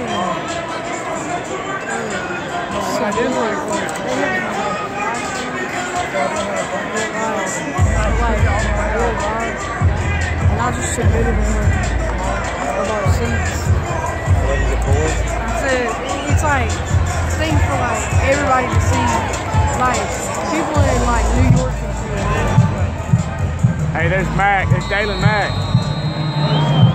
I did like and I just submitted him about seats. What is it for? It's like a thing for like everybody to see, like people in like New York and shit. Hey, there's Mac. There's Dalen Mac.